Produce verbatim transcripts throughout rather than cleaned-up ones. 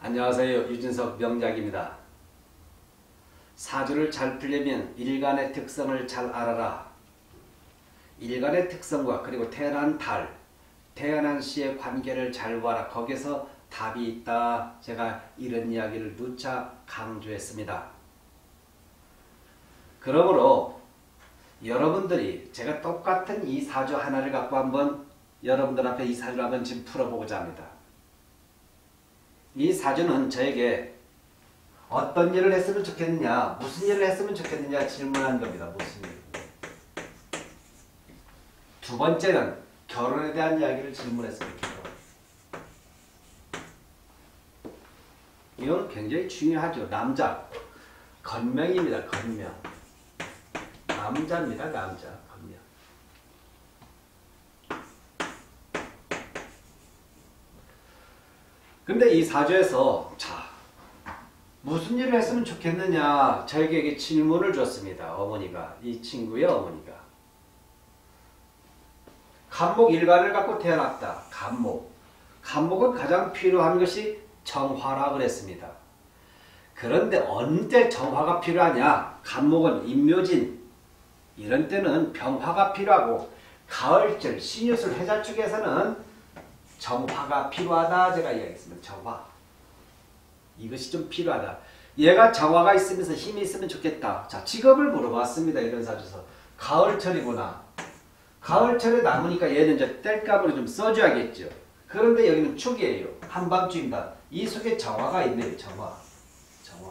안녕하세요. 유진석 명작입니다. 사주를 잘 풀려면 일간의 특성을 잘 알아라. 일간의 특성과 그리고 태어난 달, 태어난 시의 관계를 잘 보아라. 거기서 답이 있다. 제가 이런 이야기를 누차 강조했습니다. 그러므로 여러분들이 제가 똑같은 이 사주 하나를 갖고 한번 여러분들 앞에 이 사주를 한번 지금 풀어보고자 합니다. 이 사주는 저에게 어떤 일을 했으면 좋겠느냐, 무슨 일을 했으면 좋겠느냐 질문한 겁니다. 무슨 일. 두 번째는 결혼에 대한 이야기를 질문했습니다. 이건 굉장히 중요하죠. 남자. 건명입니다. 건명. 남자입니다. 남자. 건명. 근데 이 사주에서 자 무슨 일을 했으면 좋겠느냐 저에게 질문을 줬습니다. 어머니가. 이 친구의 어머니가. 간목 일간을 갖고 태어났다. 간목. 간목은 가장 필요한 것이 정화라 그랬습니다. 그런데 언제 정화가 필요하냐? 간목은 임묘진 이런 때는 병화가 필요하고 가을절 신유술 해자 쪽에서는 정화가 필요하다 제가 이야기했습니다. 정화. 이것이 좀 필요하다. 얘가 정화가 있으면서 힘이 있으면 좋겠다. 자, 직업을 물어봤습니다. 이런 사주에서. 가을철이구나. 가을철에 남으니까 얘는 이제 땔감으로 좀 써줘야겠죠. 그런데 여기는 축이에요. 한밤중입니다. 이 속에 정화가 있네요. 정화. 정화.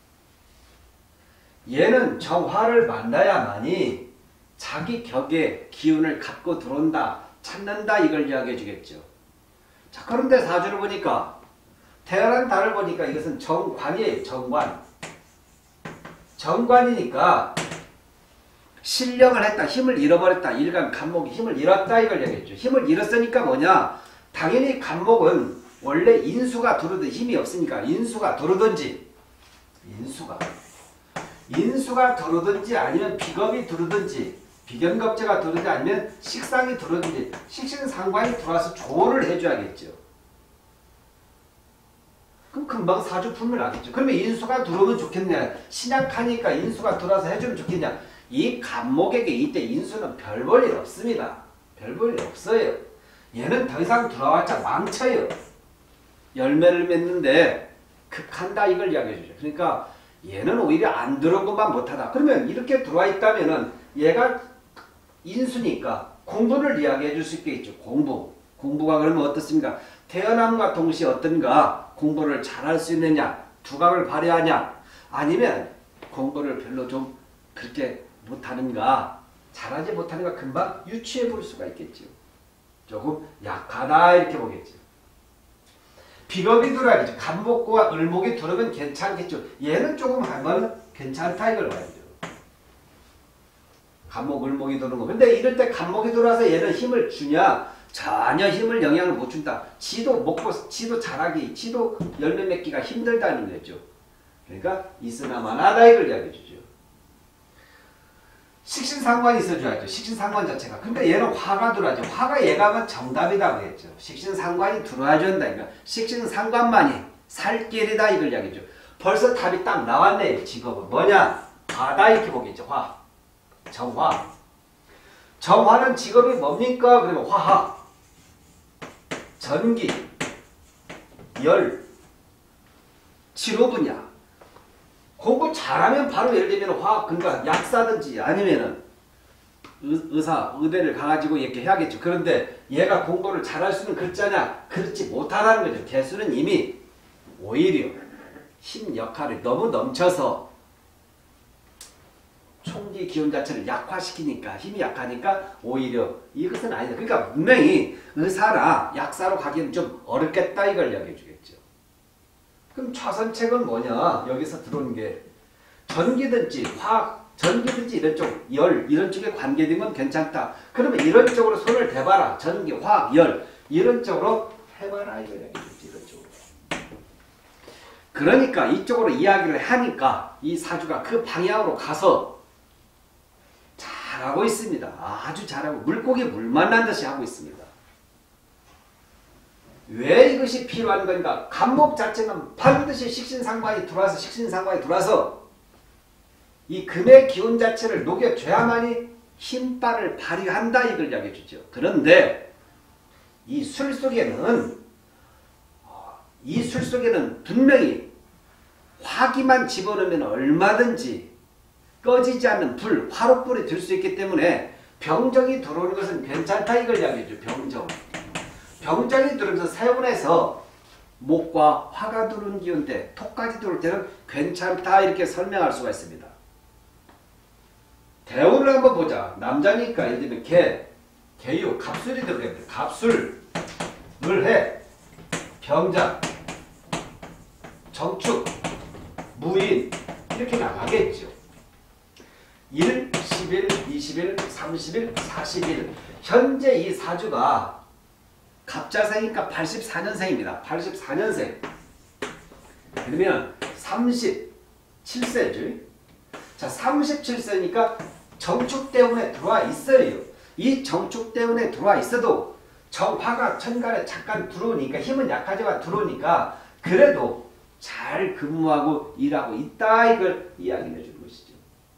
얘는 정화를 만나야만이 자기 격의 기운을 갖고 들어온다. 찾는다. 이걸 이야기해 주겠죠. 자, 그런데 사주를 보니까 태어난 달을 보니까 이것은 정관이에요. 정관. 정관이니까 신령을 했다. 힘을 잃어버렸다. 일간 간목이 힘을 잃었다. 이걸 얘기했죠. 힘을 잃었으니까 뭐냐. 당연히 간목은 원래 인수가 들어오든 힘이 없으니까 인수가 들어오든지 인수가 인수가 들어오든지 아니면 비겁이 들어오든지 비견겁제가 들어오든지 아니면 식상이 들어오든지 식신상관이 들어와서 조언을 해줘야겠죠. 그럼 금방 사주 풀면 나겠죠. 그러면 인수가 들어오면 좋겠냐. 신약하니까 인수가 들어와서 해주면 좋겠냐. 이 간목에게 이때 인수는 별 볼 일 없습니다. 별 볼 일 없어요. 얘는 더 이상 들어왔자 망쳐요. 열매를 맺는데 극한다 이걸 이야기해 주죠. 그러니까 얘는 오히려 안 들어오고만 못하다. 그러면 이렇게 들어와 있다면은 얘가 인수니까 공부를 이야기해 줄 수 있겠죠. 공부. 공부가 그러면 어떻습니까? 태어남과 동시에 어떤가 공부를 잘할 수 있느냐, 두각을 발휘하냐, 아니면 공부를 별로 좀 그렇게 못하는가, 잘하지 못하는가 금방 유추해 볼 수가 있겠죠. 조금 약하다 이렇게 보겠죠. 비겁이 들어야겠죠. 간목과 을목이 들어오면 괜찮겠죠. 얘는 조금 하면 괜찮다 이걸 봐야죠. 간목, 을목이 들어오는 거. 근데 이럴 때 간목이 들어와서 얘는 힘을 주냐? 전혀 힘을 영향을 못 준다. 지도 먹고, 지도 자라기, 지도 열매 맺기가 힘들다는 거죠. 그러니까 있으나마나다 이걸 이야기해 주죠. 식신상관이 있어줘야죠. 식신상관 자체가. 근데 얘는 화가 들어와야죠. 화가 얘가 하면 정답이다 그랬죠. 식신상관이 들어와야 된다. 그러니까 식신상관만이 살 길이다 이걸 이야기해 줘. 벌써 답이 딱 나왔네요. 직업은 뭐냐? 화다 이렇게 보겠죠. 화. 정화. 정화는 직업이 뭡니까? 그러면 화학, 전기, 열, 치료 분야. 공부 잘하면 바로 예를 들면 화학, 그러니까 약사든지 아니면은 의, 의사, 의대를 가가지고 이렇게 해야겠죠. 그런데 얘가 공부를 잘할 수 있는 글자냐? 그렇지 못하다는 거죠. 개수는 이미 오히려 힘 역할이 너무 넘쳐서 총기 기운 자체를 약화시키니까 힘이 약하니까 오히려 이것은 아니다. 그러니까 분명히 의사나 약사로 가기엔 좀 어렵겠다 이걸 이야기해 주겠죠. 그럼 차선책은 뭐냐? 여기서 들어오는 게 전기든지 화학, 전기든지 이런 쪽, 열 이런 쪽에 관계된 건 괜찮다. 그러면 이런 쪽으로 손을 대봐라. 전기, 화학, 열 이런 쪽으로 해봐라 이걸 이야기해 주지. 이런 쪽으로. 그러니까 이쪽으로 이야기를 하니까 이 사주가 그 방향으로 가서 잘하고 있습니다. 아주 잘하고 물고기 물 만난 듯이 하고 있습니다. 왜 이것이 필요한 건가? 간목 자체는 반드시 식신상관이 들어와서 식신상관이 들어와서 이 금의 기운 자체를 녹여줘야만이 힘빨을 발휘한다 이걸 이야기해 주죠. 그런데 이 술 속에는 이 술 속에는 분명히 화기만 집어넣으면 얼마든지 꺼지지 않는 불, 화롯불이 들 수 있기 때문에 병정이 들어오는 것은 괜찮다 이걸 이야기해 줘. 병정. 병정이 들어오면서 세운에서 목과 화가 들어오는 기운 때, 톡까지 들어올 때는 괜찮다 이렇게 설명할 수가 있습니다. 대운을 한번 보자. 남자니까 예를 들면 개, 개유, 갑술이 들어가야 돼. 갑술, 을해, 병장, 정축, 무인 이렇게 나가겠죠. 일, 십일, 이십일, 삼십일, 사십일 현재 이 사주가 갑자생이니까 팔십사 년생입니다. 팔십사 년생 그러면 삼십칠 세죠. 자, 삼십칠 세니까 정축대운에 들어와 있어요. 이 정축대운에 들어와 있어도 정화가 천간에 잠깐 들어오니까 힘은 약하지만 들어오니까 그래도 잘 근무하고 일하고 있다 이걸 이야기해 주는 것이죠.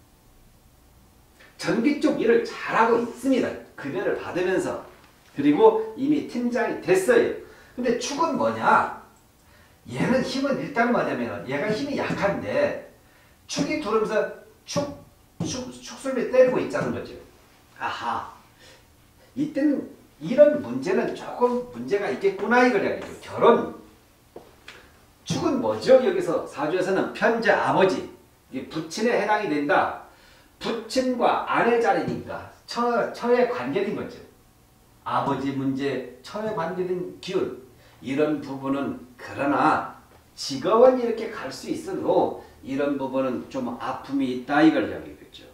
전기 쪽 일을 잘하고 있습니다. 급여를 받으면서. 그리고 이미 팀장이 됐어요. 근데 축은 뭐냐? 얘는 힘은 일단 뭐냐면 얘가 힘이 약한데 축이 들어오면서 축, 축, 축술비 때리고 있다는 거죠. 아하. 이때는 이런 문제는 조금 문제가 있겠구나 이걸 이야기죠. 결혼. 축은 뭐죠? 여기서 사주에서는 편제 아버지, 부친에 해당이 된다. 부친과 아내 자리니까 처, 처에 관계된 거죠. 아버지 문제, 처에 관계된 기운 이런 부분은 그러나 직업은 이렇게 갈 수 있어도 이런 부분은 좀 아픔이 있다 이걸 이야기했죠.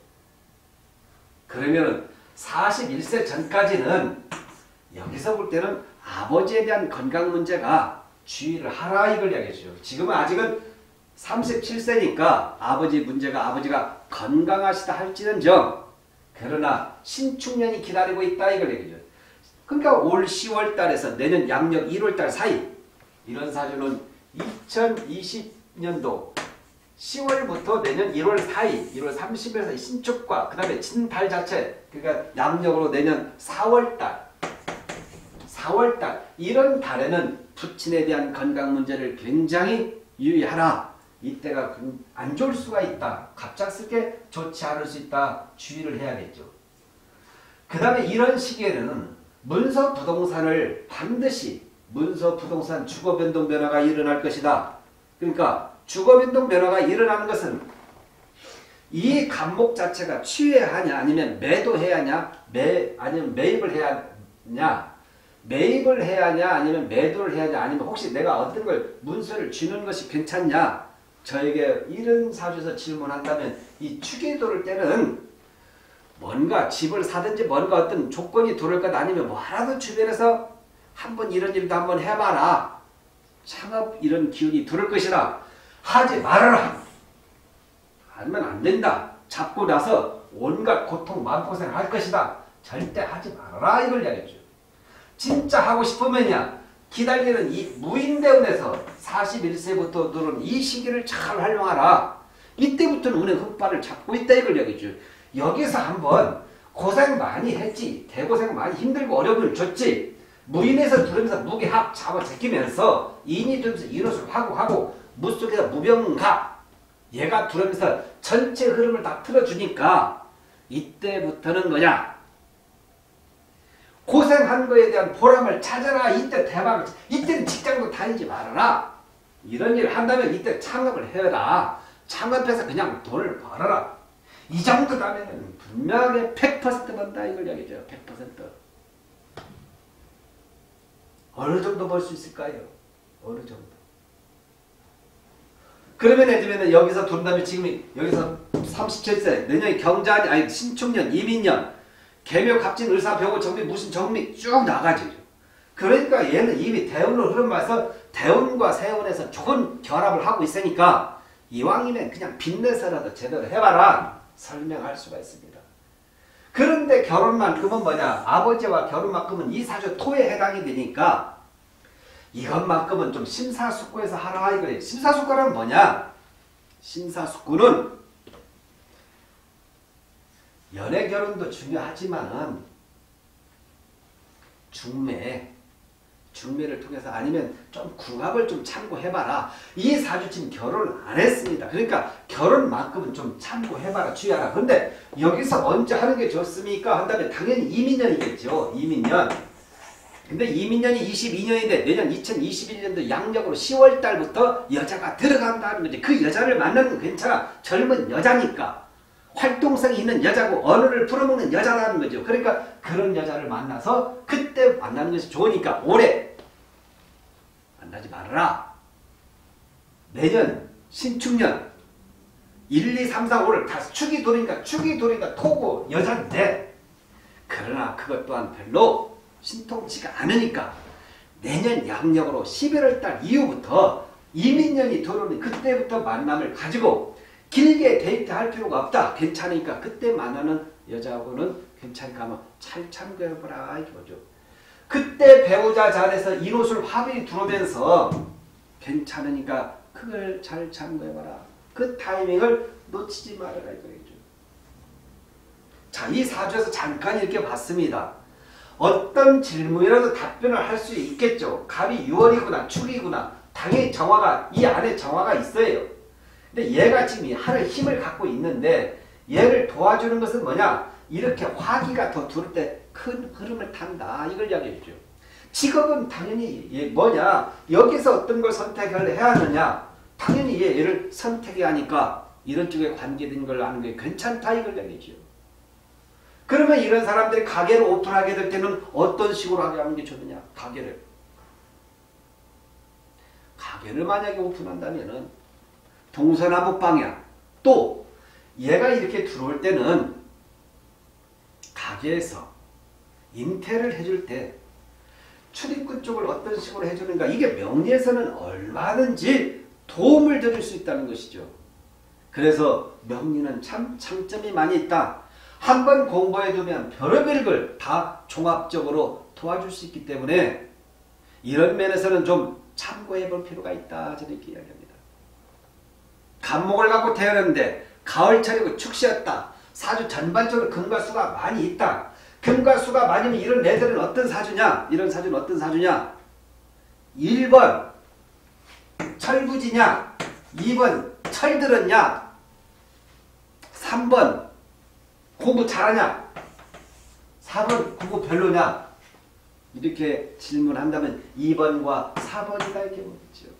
그러면 사십일 세 전까지는 여기서 볼 때는 아버지에 대한 건강 문제가 주의를 하라 이걸 이야기했죠. 지금은 아직은 삼십칠 세니까 아버지 문제가 아버지가 건강하시다 할지는정 그러나 신축년이 기다리고 있다 이걸 얘기죠. 그러니까 올 시월 달에서 내년 양력 일월 달 사이 이런 사주는 이천이십 년도 시월부터 내년 일월 사이 일월 삼십일에서 신축과 그 다음에 진달 자체 그러니까 양력으로 내년 사월 달 사월 달 이런 달에는 부친에 대한 건강 문제를 굉장히 유의하라. 이때가 안 좋을 수가 있다. 갑작스럽게 좋지 않을 수 있다. 주의를 해야겠죠. 그 다음에 이런 시기에는 문서 부동산을 반드시 문서 부동산 주거 변동 변화가 일어날 것이다. 그러니까 주거 변동 변화가 일어나는 것은 이 간목 자체가 취해야 하냐 아니면 매도해야 하냐 매 아니면 매입을 해야 하냐 매입을 해야 하냐 아니면 매도를 해야 하냐 아니면 혹시 내가 어떤 걸 문서를 주는 것이 괜찮냐 저에게 이런 사주에서 질문한다면 이 축이 들어올 때는 뭔가 집을 사든지 뭔가 어떤 조건이 들어올 것 아니면 뭐라도 주변에서 한번 이런 일도 한번 해봐라. 창업 이런 기운이 들어올 것이라 하지 말아라. 하면 안 된다. 잡고 나서 온갖 고통 마음고생을 할 것이다. 절대 하지 말아라 이걸 이야기했죠. 진짜 하고 싶으면야 기다리는 이 무인대운에서 사십일 세부터 들어온 이 시기를 잘 활용하라. 이때부터는 운의 흑발을 잡고 있다 이걸 이야기죠. 여기서 한번 고생 많이 했지. 대고생 많이 힘들고 어려움을 줬지. 무인에서 들으면서 무게합 잡아 제끼면서 인이 들면서 인옷을 하고 하고 무속에서 무병갑 얘가 들으면서 전체 흐름을 다 틀어주니까 이때부터는 뭐냐 고생한 거에 대한 보람을 찾아라. 이때 대박을 이때는 직장도 다니지 말아라. 이런 일을 한다면 이때 창업을 해라. 창업해서 그냥 돈을 벌어라. 이 정도라면 분명하게 백 퍼센트 번다 이걸 이야기죠. 백 퍼센트. 어느 정도 벌 수 있을까요? 어느 정도. 그러면 예를 들면 여기서 돈다면 지금 여기서 삼십칠 세 내년이 경자년 아니 신축년 이민년 개묘 갑진 을사 병호 정미 무신 정미 쭉 나가죠. 그러니까 얘는 이미 대운으로 흐름 맞서 대운과 세운에서 좋은 결합을 하고 있으니까 이왕이면 그냥 빚내서라도 제대로 해봐라 설명할 수가 있습니다. 그런데 결혼만큼은 뭐냐 아버지와 결혼만큼은 이 사주 토에 해당이 되니까 이것만큼은 좀 심사숙고해서 하라 이거예요. 심사숙고는 뭐냐? 심사숙고는 연애 결혼도 중요하지만은 중매, 중매를 통해서 아니면 좀 궁합을 좀 참고해봐라. 이 사주 지금 결혼을 안 했습니다. 그러니까 결혼만큼은 좀 참고해봐라. 주의하라. 근데 여기서 언제 하는 게 좋습니까? 한다면 당연히 이민년이겠죠. 이민년. 근데 이민년이 이십이 년인데 내년 이천이십일 년도 양력으로 시월 달부터 여자가 들어간다는 거지. 그 여자를 만나는 건 괜찮아. 젊은 여자니까. 활동성이 있는 여자고 언어를 풀어먹는 여자라는 거죠. 그러니까 그런 여자를 만나서 그때 만나는 것이 좋으니까 올해 만나지 말아라. 내년 신축년 일, 이, 삼, 사, 오를 다 축이 돌으니까 축이 돌으니까 토고 여자인데 그러나 그것 또한 별로 신통치가 않으니까 내년 양력으로 십일월 달 이후부터 이민년이 들어오는 그때부터 만남을 가지고 길게 데이트할 필요가 없다. 괜찮으니까 그때 만나는 여자하고는 괜찮으니까 한번 잘 참고해보라 이거죠. 그때 배우자 자리에서 인호술 화분이 들어오면서 괜찮으니까 그걸 잘 참고해봐라. 그 타이밍을 놓치지 말아라 이거죠. 자, 이 사주에서 잠깐 이렇게 봤습니다. 어떤 질문이라도 답변을 할 수 있겠죠. 갑이 유월이구나 축이구나. 당연히 정화가 이 안에 정화가 있어요. 근데 얘가 지금 하늘 힘을 갖고 있는데 얘를 도와주는 것은 뭐냐? 이렇게 화기가 더 들을 때 큰 흐름을 탄다. 이걸 이야기해 주죠. 직업은 당연히 뭐냐? 여기서 어떤 걸 선택을 해야 하느냐? 당연히 얘를 선택해야 하니까 이런 쪽에 관계된 걸 아는 게 괜찮다. 이걸 이야기해 주죠. 그러면 이런 사람들이 가게를 오픈하게 될 때는 어떤 식으로 하게 하는 게 좋느냐? 가게를. 가게를 만약에 오픈한다면은 동서남북 방향 또 얘가 이렇게 들어올 때는 가게에서 인테리어를 해줄 때 출입구 쪽을 어떤 식으로 해주는가 이게 명리에서는 얼마든지 도움을 드릴 수 있다는 것이죠. 그래서 명리는 참 장점이 많이 있다. 한번 공부해두면 별의별 걸 다 종합적으로 도와줄 수 있기 때문에 이런 면에서는 좀 참고해 볼 필요가 있다. 저는 이렇게 이야기합니다. 간목을 갖고 태어났는데 가을철이고 축시였다. 사주 전반적으로 금과 수가 많이 있다. 금과 수가 많으면 이런 애들은 어떤 사주냐? 이런 사주는 어떤 사주냐? 일 번 철부지냐? 이 번 철들었냐? 삼 번 공부 잘하냐? 사 번 공부 별로냐? 이렇게 질문한다면 이 번과 사 번이다 이렇게 보겠죠.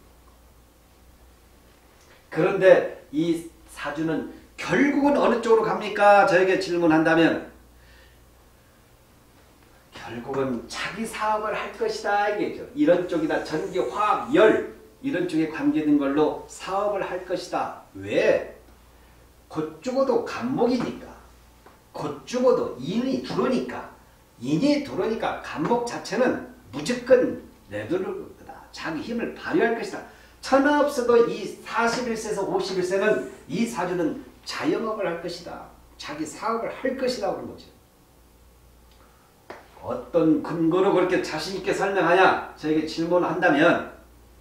그런데 이 사주는 결국은 어느 쪽으로 갑니까? 저에게 질문한다면 결국은 자기 사업을 할 것이다 이게죠. 이런 쪽이다. 전기, 화학, 열 이런 쪽에 관계된 걸로 사업을 할 것이다. 왜? 곧 죽어도 간목이니까. 곧 죽어도 인이 들어오니까. 인이 들어오니까 간목 자체는 무조건 내두를 거다. 자기 힘을 발휘할 것이다. 천하 없어도 이 사십일 세에서 오십일 세는 이 사주는 자영업을 할 것이다. 자기 사업을 할 것이다. 그런 거죠. 어떤 근거로 그렇게 자신있게 설명하냐? 저에게 질문을 한다면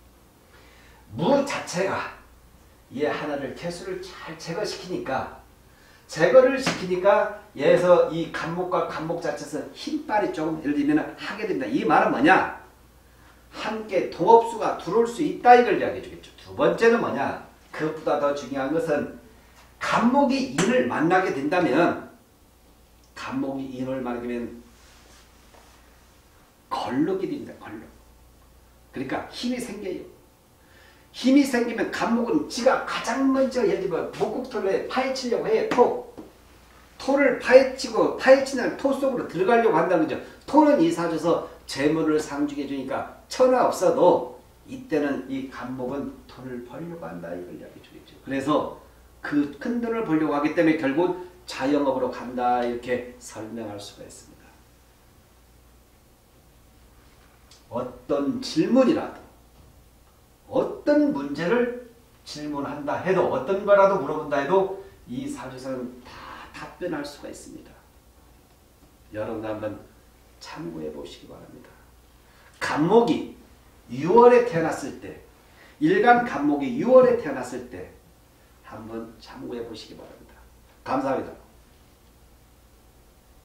무 자체가 얘 하나를 개수를 잘 제거시키니까 제거를 시키니까 얘에서 이 간목과 간목 자체에서 힘빨이 조금 예를 들면 하게 된다. 이 말은 뭐냐? 함께 동업수가 들어올 수 있다 이걸 이야기해 주겠죠. 두 번째는 뭐냐? 그것보다 더 중요한 것은 간목이 인을 만나게 된다면 간목이 인을 만나게 되면 걸룩이 됩니다. 걸룩. 그러니까 힘이 생겨요. 힘이 생기면 간목은 지가 가장 먼저 예를 들면 목국토를 파헤치려고 해요. 토. 토를 파헤치고 파헤치는 토 속으로 들어가려고 한다는 거죠. 토는 이 사주에서 재물을 상주해 주니까 천하 없어도 이때는 이 간목은 돈을 벌려고 한다. 이걸 이야기해 주겠죠. 그래서 그 큰 돈을 벌려고 하기 때문에 결국 자영업으로 간다. 이렇게 설명할 수가 있습니다. 어떤 질문이라도 어떤 문제를 질문한다 해도 어떤 거라도 물어본다 해도 이 사주에서는 다 답변할 수가 있습니다. 여러분 한번 참고해 보시기 바랍니다. 간목이 유월에 태어났을 때, 일간 간목이 유월에 태어났을 때 한번 참고해 보시기 바랍니다. 감사합니다.